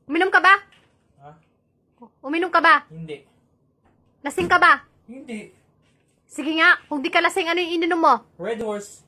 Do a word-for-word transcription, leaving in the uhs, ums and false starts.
Uminom ka ba? Ha? Uminom ka ba? Hindi. Lasing ka ba? Hindi. Sige nga, kung di ka lasing, ano yung ininom mo? Red Horse.